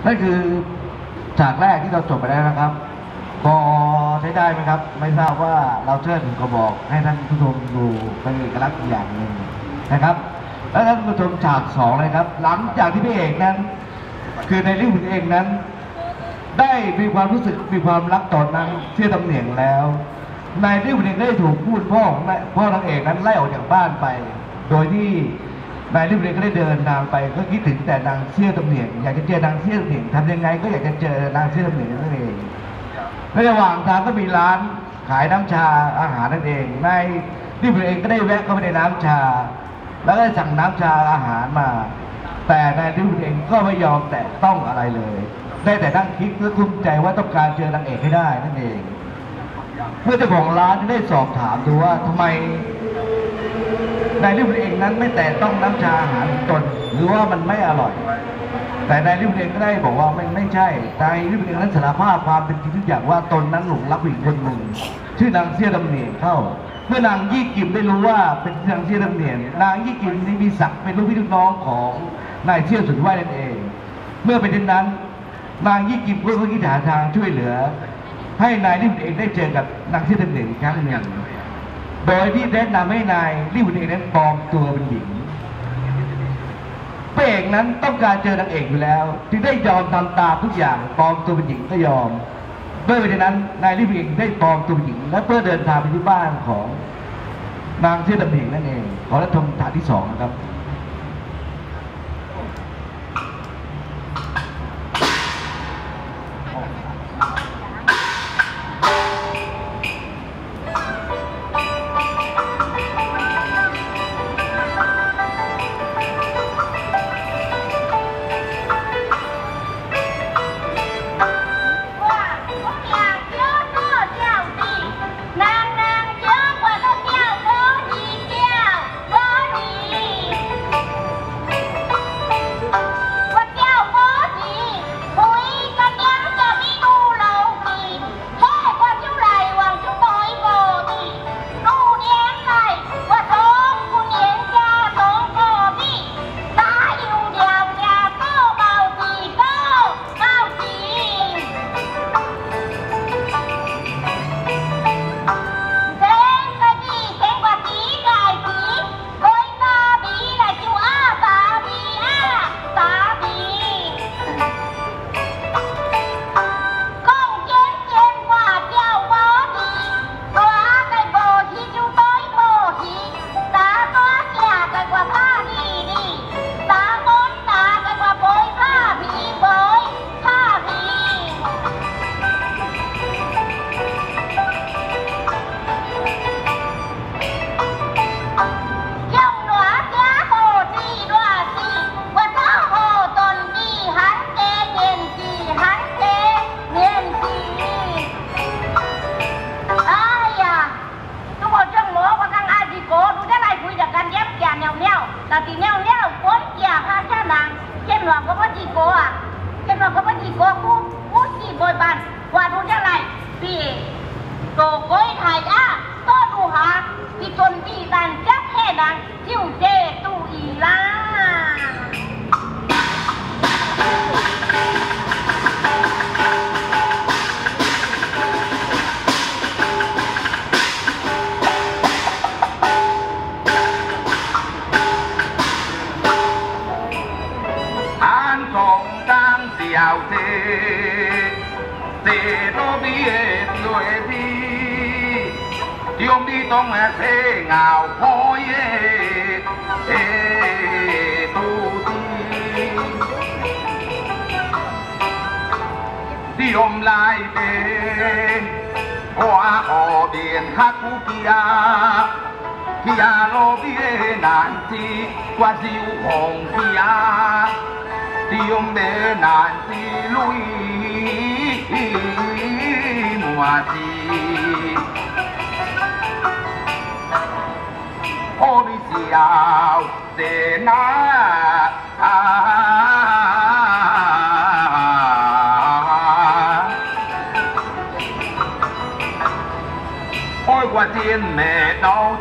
นั่นคือฉากแรกที่เราจบไปแล้วนะครับพอใช้ได้ไหมครับไม่ทราบว่าเราเชิดก็บอกให้ท่านผู้ชมดูเป็นเอกลักษณ์อย่างหนึ่งนะครับแล้วท่านผู้ชมฉากสองเลยครับหลังจากที่พระเอกนั้นคือในเรื่องเองนั้นได้มีความรู้สึกมีความรักต่อนางเสี้ยตำเหนียงแล้วนายเรื่องเองได้ถูกพูดพ่อนางเอกนั้นไล่ออกจากบ้านไปโดยที่นายเรื่องเองก็ได้เดินทางไปก็คิดถึงแต่นางเสี้ยตำเหนียงอยากจะเจอนางเสี้ยตำเหนียงทำยังไงก็อยากจะเจอนางเสี้ยตำเหนียงนั่นเองในระหว่างทางก็มีร้านขายน้ำชาอาหารนั่นเองนายเรื่องเองก็ได้แวะเข้าไปในน้ำชาแล้วก็สั่งน้ำชาอาหารมาแต่นายเรื่องเองก็ไม่ยอมแตะต้องอะไรเลยได้แต่นั่งคิดและคุ้มใจว่าต้องการเจอนางเอกให้ได้นั่นเองเมื่อเจ้าของร้านได้สอบถามดูว่าทำไมนายริบเองนั้นไม่แต่ต้องน้ำชาอาหารตนหรือว่ามันไม่อร่อยแต่นายริบเองก็ได้บอกว่าไม่ใช่นายริบเองนั้นสารภาพความเป็นจริงทุกอย่างว่าตนนั้นหลงรักผู้หญิงคนหนึ่งชื่อนางเสี้ยตำเหนียงเข้าเมื่อนางยี่กิมได้รู้ว่าเป็นนางเสี้ยตำเหนียงนางยี่กิมนี้มีศักดิ์เป็นลูกพี่ลูกน้องของนายเสี้ยสุดไหวนั่นเองเมื่อเป็นเช่นนั้นนางยี่กิมก็คิดหาทางช่วยเหลือให้นายริบเองได้เจอกับนางเสี้ยตำเหนียงอีกครั้งหนึ่งโดยที่แนะนำให้นายริบเองนั้นปลอมตัวเป็นหญิงพระเอกนั้นต้องการเจอนางเอกอยู่แล้วจึงได้ยอมทำตามทุกอย่างปลอมตัวเป็นหญิงก็ยอมเมื่อเป็นเช่นนั้นนายริบเองได้ปลอมตัวเป็นหญิงและเพื่อเดินทางไปที่บ้านของนางเสี้ยตำเหนียงนั่นเองขอรับชมฉากที่2นะครับ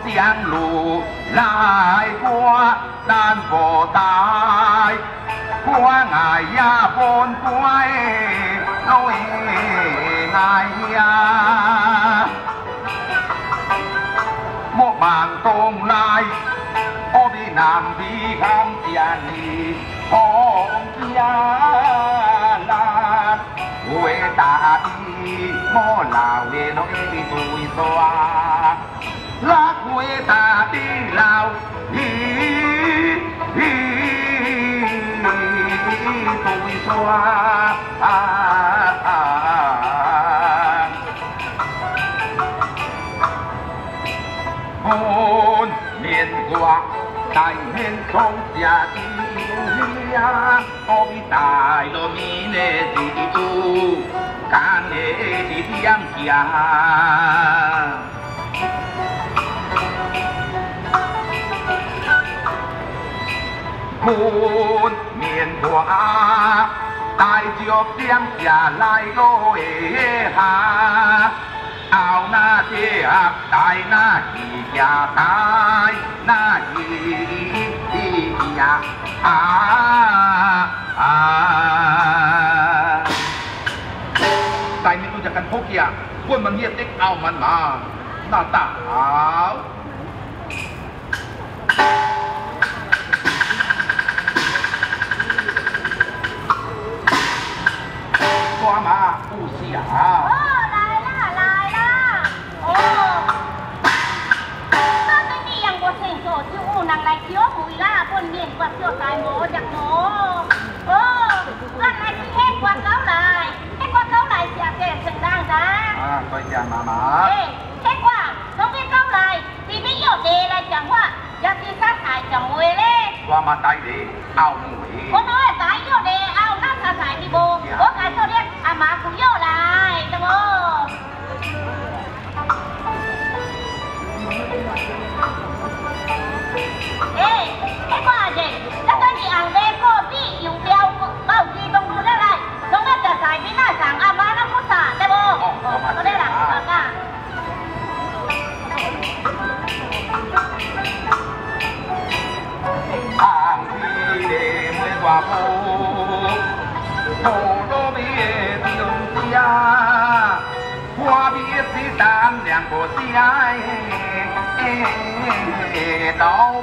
来过难不大，我我爱呀半乖，老爱呀，莫忙东来，我比南比康家里红家啦，为大地莫老的老的对刷，拉为大地老对刷。半面瓜，大面中下地呀，我比大罗面的地主，干的是点家。半面瓜，大脚点下来落下。ao na thế ác đại na hi ya đại na hi ya tại mình tu kan phok ya quân man hiet tek ao man ma na ta ao qua mà u xia nàng lại thiếu mùi la con miền quạt chiều tài mổ giặc mổ lần này thì hết quạt cáo lại chả kể sừng đang ra coi chả mà hết quạt không biết cáo lại thì biết hiểu đề là chẳng qua giặc thì sát hại chẳng mùi lên qua mà tay đi ao mùi con nói tái hiểu đề ao nát sát hại thì bồ có cái cho biết mà cũng hiểu lại đúng không ê, cái quả gì? Các anh chị ăn về cô đi dùng tiêu bao gì trong núi đây này, không biết là giải bí là sáng à má nó có xả đây bố. Có đây là cả. Hàng đi để mới qua phố đô biết dùng tia, qua biết đi tam đèn của tia đâu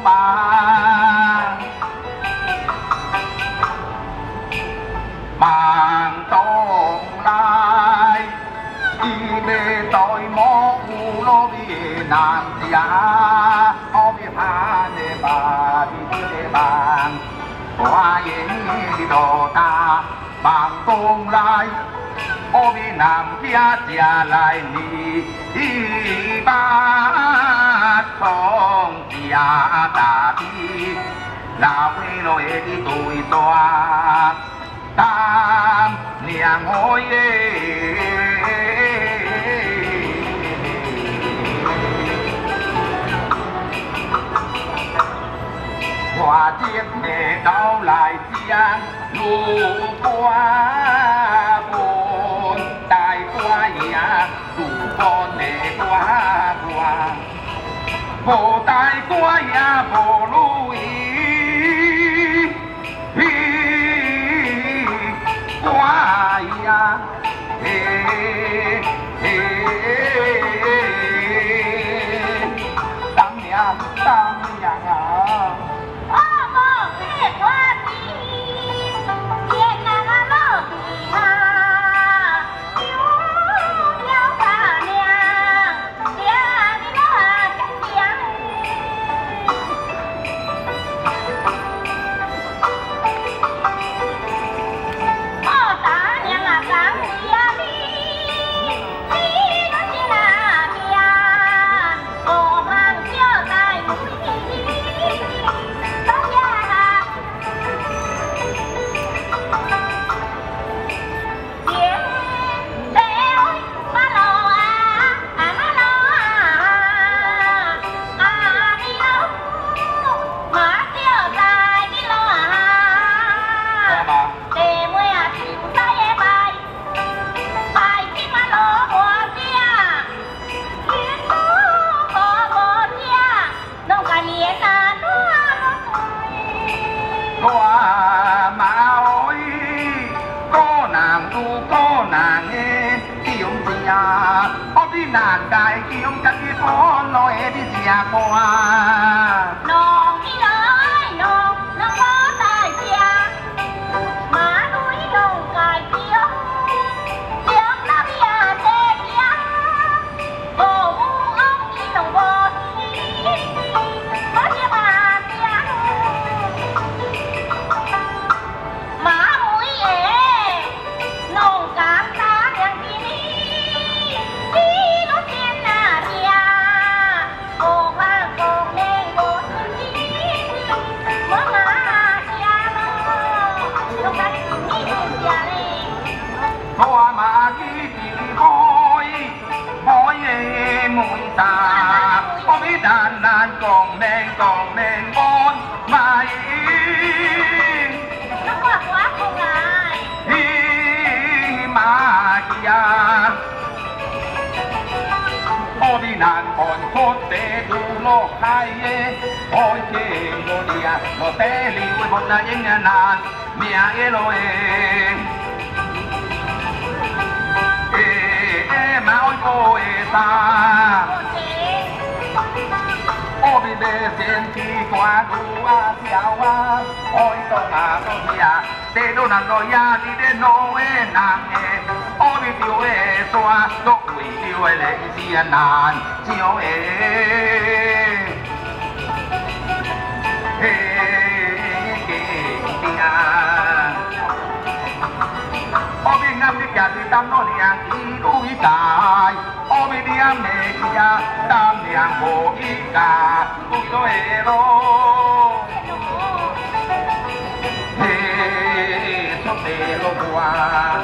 bằng tông lai đi về tội mô u lô bị nam gia ô bị hà nê bà đi đi bằng qua yên đi đồ ta bằng tông lai ô bị nam gia gia lại đi ba không gia ta đi là quê lối đi tuổi toa tam niang hoi hoa chiếc để đau lại chiang lù qua buồn đại qua nhà đủ con để qua qua bộ đại qua nhà bộ lui qua ya tam nhà nàng tu có nàng nghe tiêu gì à ô đi nàng cài kiếm cắt đi phố nói đi già qua nòng đi lời nòng nòng có tài già má núi nòng cài kiếm kiếm nó bia tê kia bồ mu ông đi nòng bò có chia bà kia má mũi ế nòng cám ta đèn đi nó trên là bia bồ hoa bồ nên bồ mở má chia nó cắt đi chia lên hoa mà đi bói bói mũi ta có biết đàn đàn còn nên bon mà nó quá không lại mà kia ô đi nàng còn cốt tế đủ nó hay ôi kê nó đi nó tế liu một là những nàng mẹ rồi mà ôi cô ta ô bị bê xin khi qua đủ xéo ôi tôi mà tôi để đâu nàng nói đi đến nỗi nàng ô bị tiêu xoa nó quỷ tiêu lệ tiền nàng chiếu ô bị ngâm đi cả đi tâm nó liền ý đuôi tài ô bị đi ăn mẹ kia tâm liền bộ ý cả đuôi nó xuất đề lô qua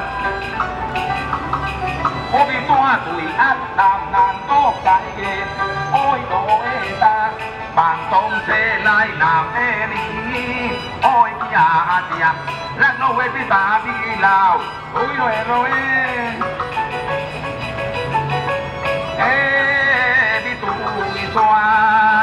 ô bị toa tuổi ác đàm nàng tốt cái ôi đồ ta bằng tông xe lại làm đi ôi kia lát nó về đi ta đi lào ôi rồi đi tui xoa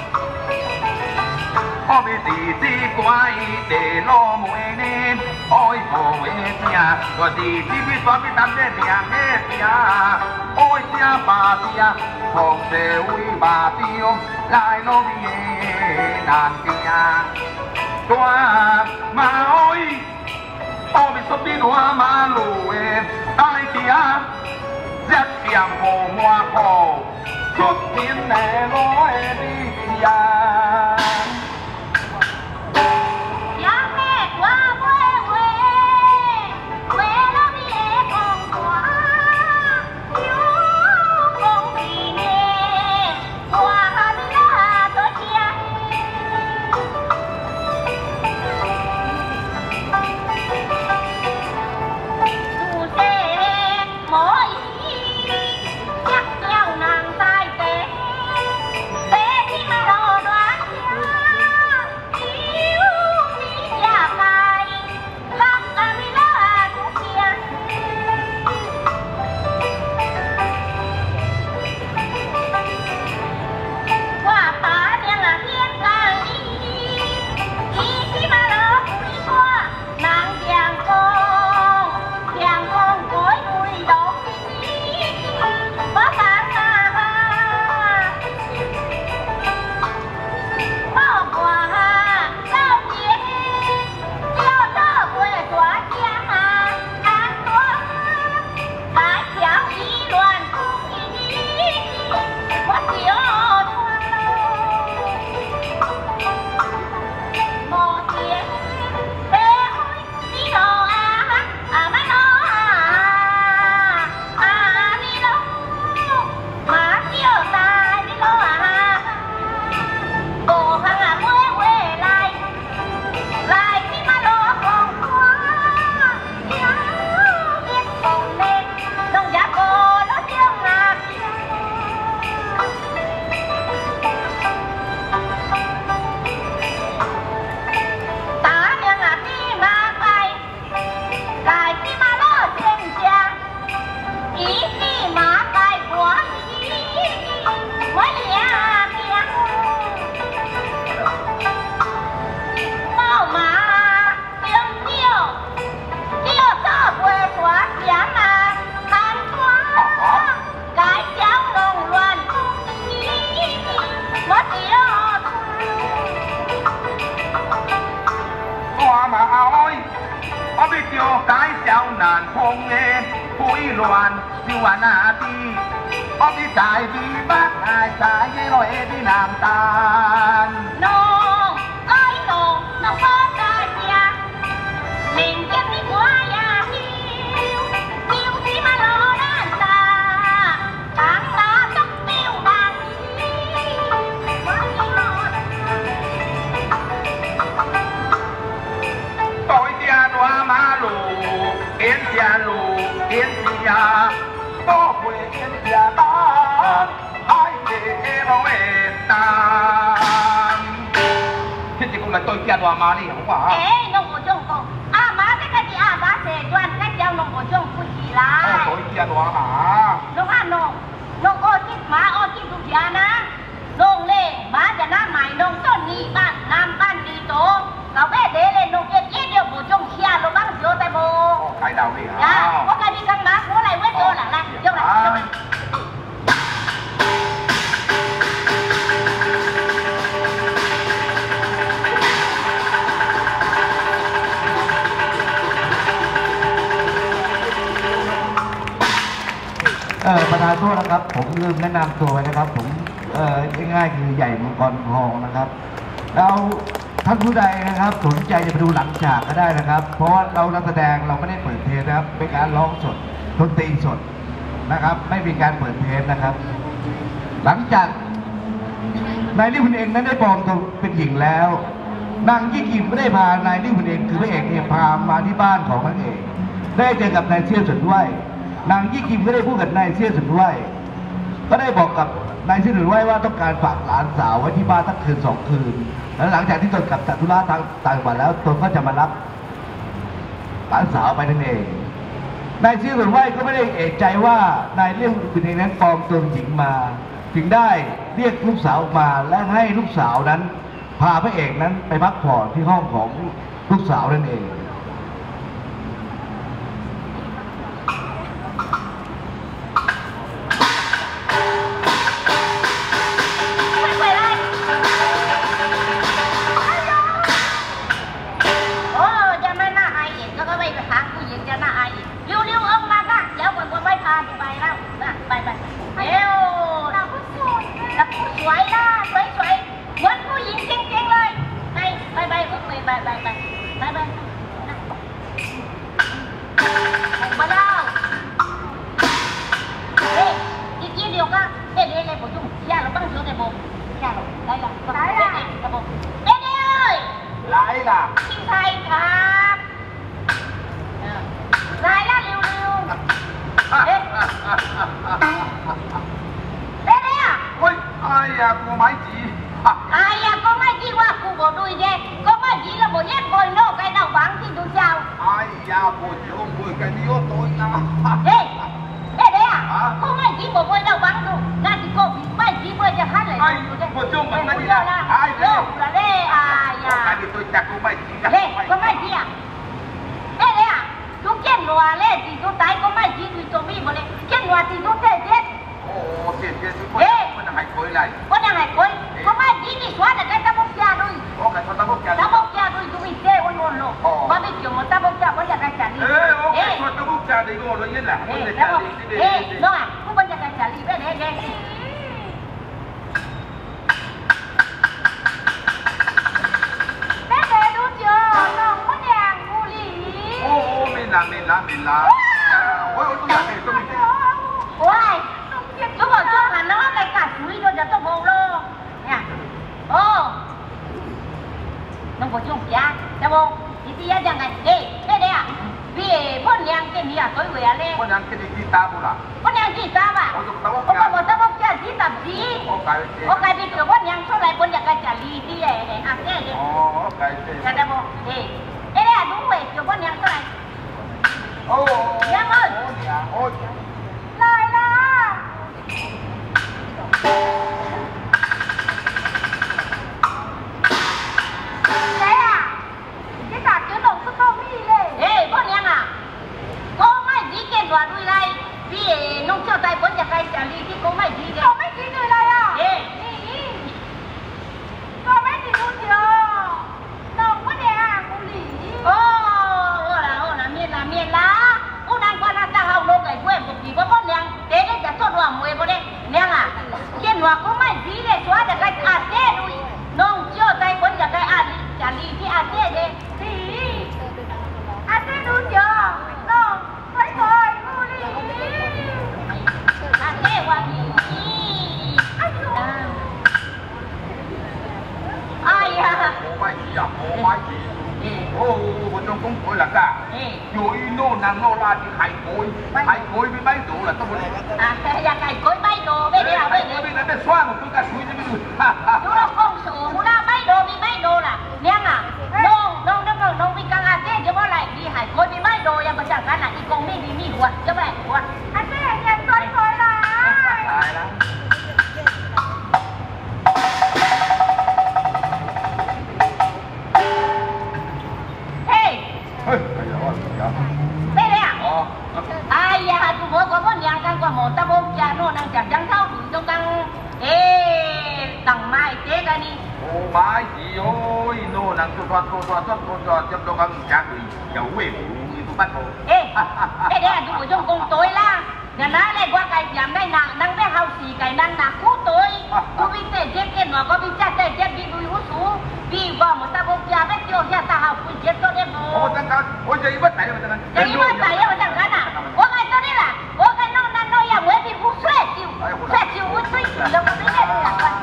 ô bị gì quay để lo mũi nên ôi hồ tia rồi gì biết xóa biết tắm để nhàng tia ôi tia bà tia phòng để uy bà tiêu lại nó đi đàn kia toa mà ôi ô bị sốt đi đua mà lùi tai tia rất kiềm hồ hoa hồ chút tiền này nói đi tia chắc nhau nàng tai tế tế khi mà đồ đoán ลวนที่ว่าหน้าตีออกที่จ่ายดีบ้านหายจ่ายยี่ร้อยที่น้ำตาลน้องเอ้ยน้องน้องพ่อได้เสียหนึ่งเจ็บที่หัวยาหิวหิวที่มารอด้านตาทางตาต้องปิ้วบางทีว่าที่นอนต่อยเตียนว่ามาลูเอ็นเตียลูเอ็นเตียก็เวเอ็นเตียตาไอ้เอ๋เราเอ็นตามที่จริงก็เลยต่อยเตียนว่ามานี่ของว่าเอ๊ะน้องโอจงก็อามาแต่ก็ที่อามาเสร็จวันก็เจ้าน้องโอจงผู้ชีลาต่อยเตียนว่าหาน้องอ่ะน้องโอจิตหมาโอจิตทุกอย่างนะน้องเล่หมาจะหน้าใหม่น้องต้นนี้บ้านน้ำบ้านดีโตเราแม่เดเลยน้องเอ็ดเดียวโบจงเชียร์เราบ้างเดียวแต่โบใครเดาดิฮะจ้าเพราะการมีกันมาเพราะอะไรเว้ยโตหลังนะยกหลังยกหลังประธานโทษนะครับผมลืมแนะนำตัวไปนะครับผมง่ายๆคือใหญ่มังกรทองนะครับแล้วท่านผู้ใดนะครับสนใจจะไปดูหลังฉากก็ได้นะครับ เพราะว่าเรานักแสดงเราไม่ได้เปิดเทปนะครับเป็นการร้องสดดนตรีสดนะครับไม่มีการเปิดเทปนะครับ หลังจากนายลิขุนเองนั้นได้ปลอมตัวเป็นหญิงแล้วนางยี่กิมก็ได้พานายลิขุนเองคือพระเอกเนี่ยพามาที่บ้านของนางเอกได้เจอกับนายเสี่ยวสุนด้วยนางยี่กิมก็ได้พูดกับนายเสี่ยวสุนด้วยก็ได้บอกกับนายเสี่ยวสุนด้วยว่าต้องการฝากหลานสาวไว้ที่บ้านตั้งคืน2 คืนแล้วหลังจากที่ตนกลับจากธุระทางต่างจังหวัดแล้วตนก็จะมารับหลานสาวไปนั่นเองนายเสี่ยวสุนด้วยก็ไม่ได้เอะใจว่านายเลี่ยงขุนเองนั้นปลอมตัวเป็นหญิงมาจึงได้เรียกลูกสาวออกมาและให้ลูกสาวนั้นพาพระเอกนั้นไปพักผ่อนที่ห้องของลูกสาวนั่นเองตัวจะได้อาเจ้ดูน้องเชื่อใจคนจะได้อาจะรีที่อาเจ้เด้ดีอาเจ้ดูเจอน้องค่อยๆดูดิอาเจ้ว่าดีอายุ哎呀！ 我呀，我哦，我种公婆啦噶，有一诺能诺拉的海龟，海龟被买走了，都不能。 啊，อยากไก่ก้อยไม่โดไม่ได้ไม่ได้ไม่ได้สร้างตัวกระสุนจะไม่ดูดูเราคงสูงนะไม่โดมีไม่โดล่ะเนี่ยอ่ะน้องวิกังอาเจ้จะว่าอะไรดีหายก้อยมีไม่โดยังมาจากกันอ่ะอีกงไม่มีหัวจะแบบหัวอาเจ้เนี่ยก้อยก้อยละตายแล้วเฮ้ยเฮ้ยเดี๋ยวไม่เลยอ่ะอ๋อไอ้ยาtu bố có con nhà căn qua một ta bố cha nó đang chặt trắng thao đuổi trong căn ê đằng mai thế cái đi โอ้ไม่ดีโอ้ยโน่นังตัวจำลองกันจากเดี๋ยวเว้ยมีตัวบ้านโต ê ê đây là tụi trong cùng tối la nhà nó này qua cái giảm đây nặng năng cái hao xì cái năng nặng cú tối tu bị tệ chết cái nó có bị chết tệ chết bị đuổi hút xuống vì vào một ta bố cha biết chưa cha ta hao quỳ chết cho đêm โอ้จังกันโอ้ยจะอีบัดไหนมาจังกันจะอีว่าใส่ยังจังกันอ่ะว่าไงตัวนี้ล่ะว่าไงน้องนั่นน้องอย่างเว้ยพี่ผู้ช่วยจิ๋วอุ้ยช่วยแล้วก็ไม่ได้หนักกัน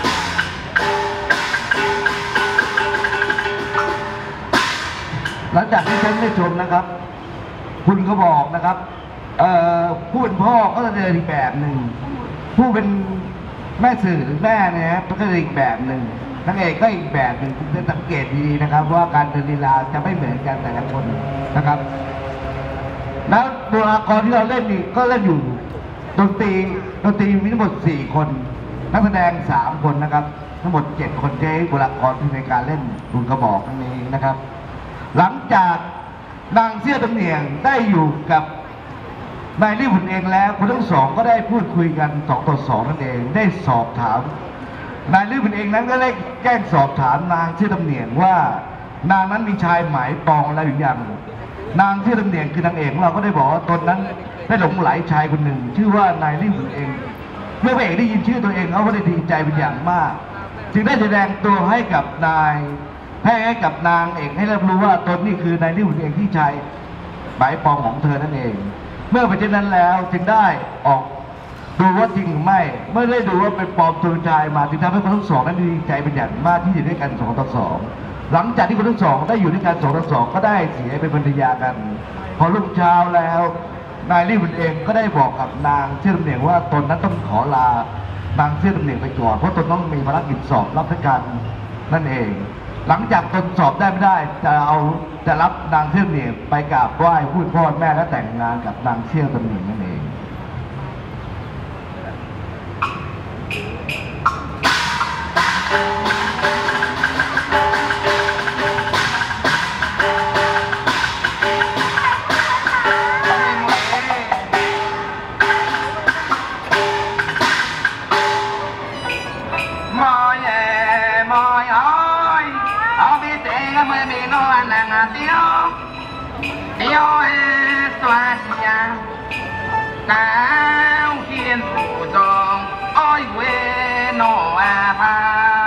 หลังจากที่ฉันได้ชมนะครับ คุณก็บอกนะครับผู้เป็นพ่อก็จะเดินอีกแบบหนึ่งผู้เป็นแม่สื่อหรือแม่เนี่ยก็จะเดินอีกแบบหนึ่งนางเอกก็อีกแบบหนึ่งคุณจะสังเกตดีๆนะครับว่าการเดินลีลาจะไม่เหมือนกันแต่ละคนนะครับแล้วตัวละครที่เราเล่นนี่ก็เล่นอยู่ดนตรีมีทั้งหมด4คนนักแสดง3คนนะครับทั้งหมด7คนใช้บุคลากรที่ในการเล่นคุณก็บอกนั่นเองนะครับ หลังจากนางเสี้ยตำเหนียงได้อยู่กับนายลี่บุญเองแล้วคนทั้งสองก็ได้พูดคุยกัน2 ต่อ 2นั่นเองได้สอบถามนายลี่บุญเองนั้นก็ได้แกล้งสอบถามนางเสี้ยตำเหนียงว่านางนั้นมีชายหมายปองอะไรอยู่อย่างนางเสี้ยตำเหนียงคือนางเอกเราก็ได้บอกว่าตนนั้นได้หลงไหลชายคนหนึ่งชื่อว่านายลี่บุญเองเมื่อพระเอกได้ยินชื่อตัวเองเขาก็ได้ดีใจเป็นอย่างมากจึงได้แสดงตัวให้กับนายให้กับนางเอกให้รับรู้ว่าตนนี่คือนายลี่บุญเองที่ชายหมายปองของเธอนั่นเองเมื่อเป็นเช่นนั้นแล้วจึงได้ออกดูว่าจริงหรือไม่เมื่อได้ดูว่าเป็นปลอมตัวชายมาจึงทำให้คนทั้งสองนั้นดีใจเป็นอย่างมากที่อยู่ด้วยกัน2 ต่อ 2หลังจากที่คนทั้งสองได้อยู่ด้วยกัน2 ต่อ 2ก็ได้เสียเป็นภรรยากันพอรุ่งเช้าแล้วนายลี่บุญเองก็ได้บอกกับนางเสี้ยตำเหนียงว่าตนนั้นต้องขอลานางเสี้ยตำเหนียงไปก่อนเพราะตนต้องมีภารกิจสอบรับราชการนั่นเองหลังจากตนสอบได้ไม่ได้จะรับนางเสี้ยตำเหนียงไปกราบไหว้พูดพ่อแม่และแต่งงานกับนางเสี้ยตำเหนียงนั่นเอง cao hiên phủ dòng ôi quê nọ pha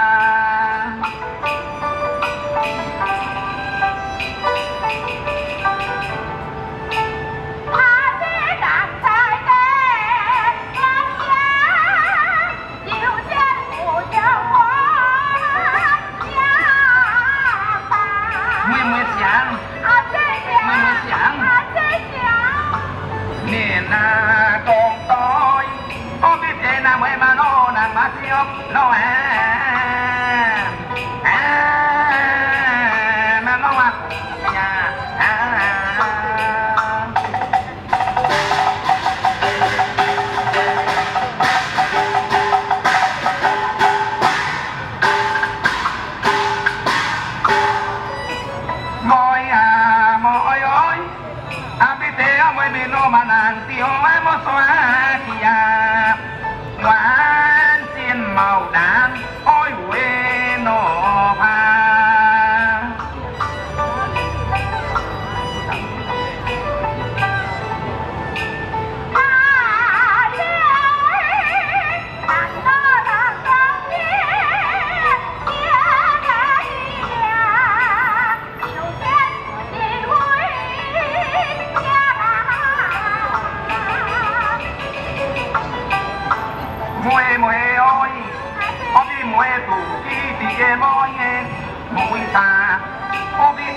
no mà nó à nhà mọi ơi biết thế mới bị nó mà nàng tiêu em mất xóa kia màu đàn ôi quê nọ pha Hãy subscribe cho kênh Ghiền Mì Gõ để không bỏ lỡ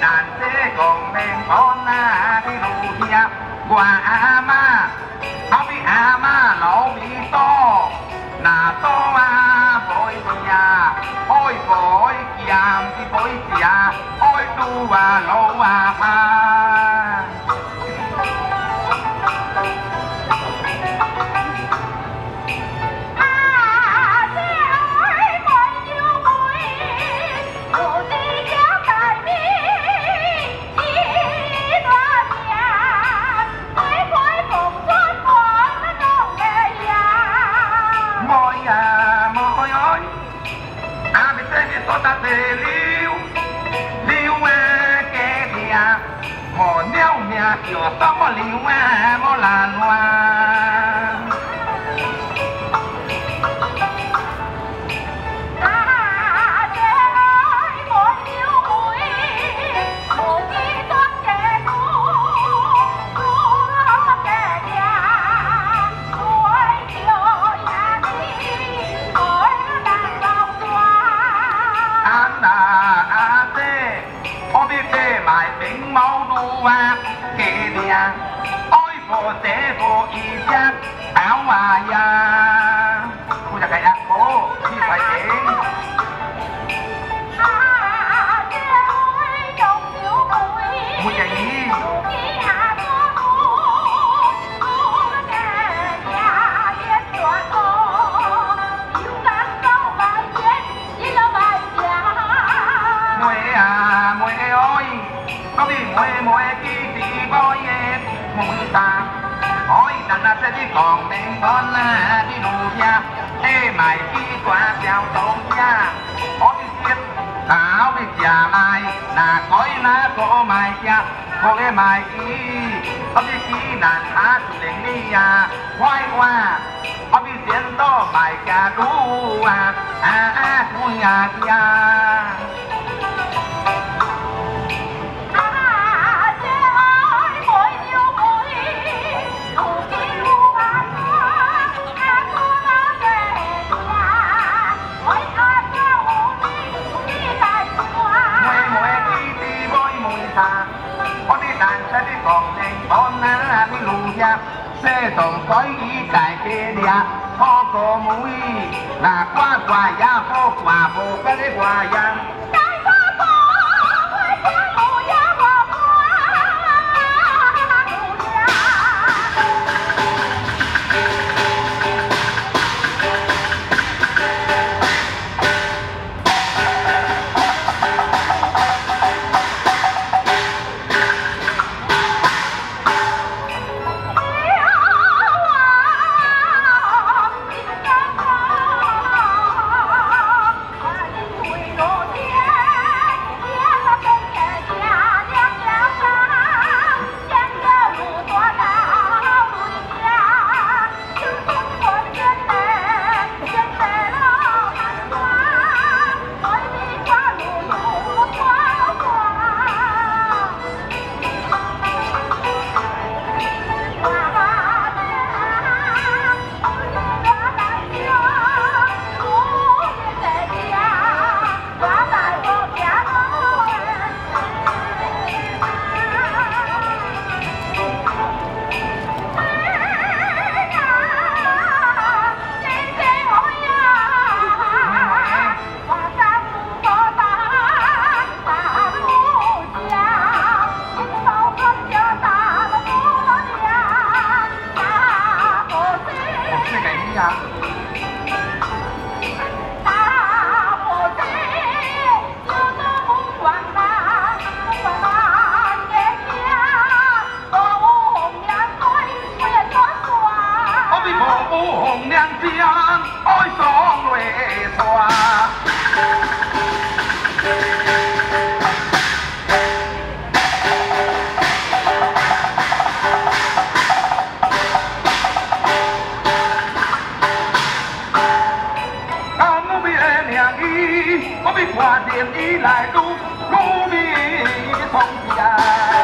đàn thế còn men con na đi lù kia qua ama áo bị ama lẩu bị to nà to bội nhà ôi bội kiam thì bội kia ôi tu lẩu ma ta thể liu liu cái gì mò neo nhà kiểu tao mò liu mò làn hoa ôi bộ tế bộ y giác áo mà ya côจะcái ác côที่phải đến muốn vậy đi mùi ơi có bị mùi kia bôi mùi ta ôi đàn sẽ đi còn mình con đi lù nha ê mày đi qua chào tôn nha có đi thiết áo bị già mai là cõi lá cổ mày cha cô lê mày đi có đi ký đàn á chủ đề đi à quay qua có đi diễn to mày cả đu vui nhà kia xe tổng cõi ý tại kia địa có cổ mũi là qua quả ya phố quả phố cái đấy quả ya tiền ý lại đu đi sông già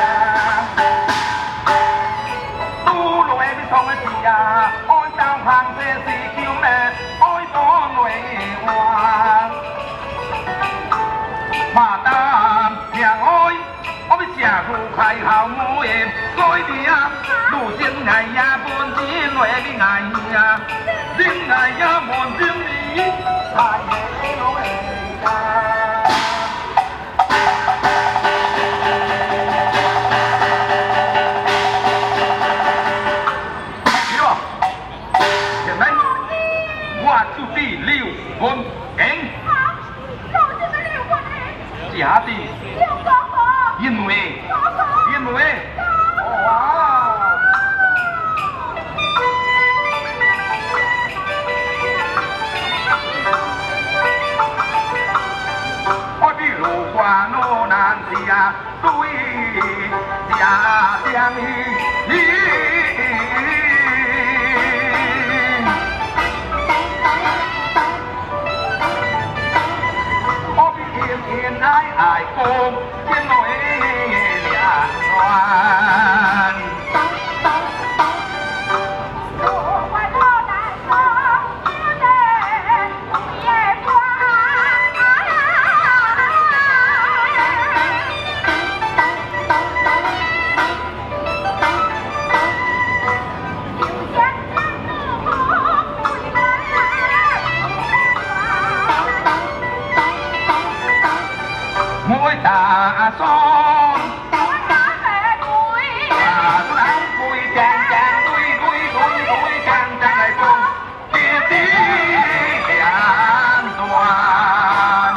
tu lùi đi sông già ôi tao hàng xe xì kêu mẹ ôi to lùi hoa mà ta nhà ôi 爱呀，半天来的爱呀，真爱呀，满天里，太阳落下。我就地刘文景，假的，因为，我的路qua路难呀，对呀相依。ai cùng trên nỗi nhạc đoàn mỗi tà son sáng vui chàng chàng đuôi chàng chàng lại cùng kia tí an toàn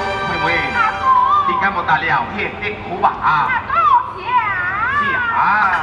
mười thì cái một tà liều hiện tích khú bà xỉa